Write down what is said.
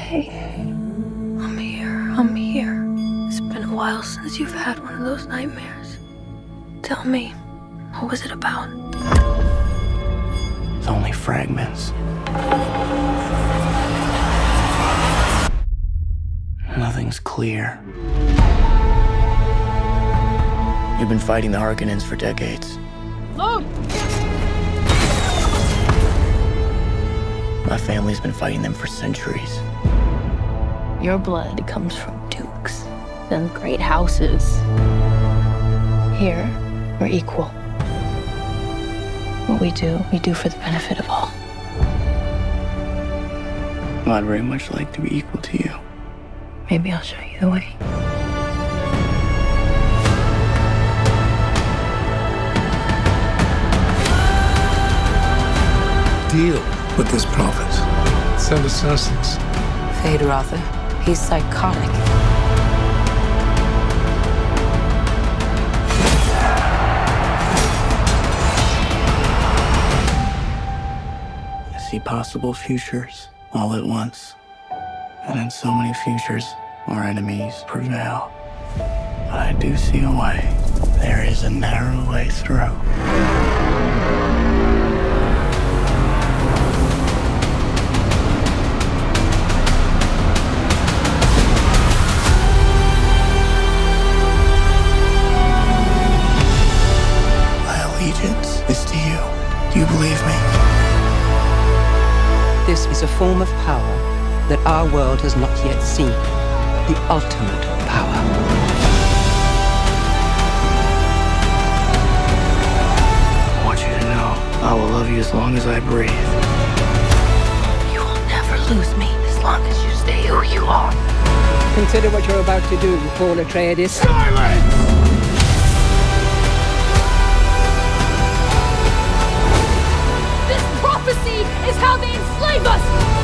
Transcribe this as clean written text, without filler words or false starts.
okay? I'm here. I'm here. It's been a while since you've had one of those nightmares. Tell me, what was it about? It's only fragments. Nothing's clear. You've been fighting the Harkonnens for decades. Look! My family's been fighting them for centuries. Your blood comes from dukes and great houses. Here, we're equal. What we do for the benefit of all. I'd very much like to be equal to you. Maybe I'll show you the way. Deal with this prophet. Send assassins. Fade Rother. He's psychotic. I see possible futures all at once. And in so many futures, our enemies prevail. But I do see a way. There is a narrow way through. My allegiance is to you. Do you believe me? This is a form of power that our world has not yet seen. The ultimate power. I want you to know I will love you as long as I breathe. You will never lose me as long as you stay who you are. Consider what you're about to do, Paul Atreides. Silence! This prophecy is how they enslave us!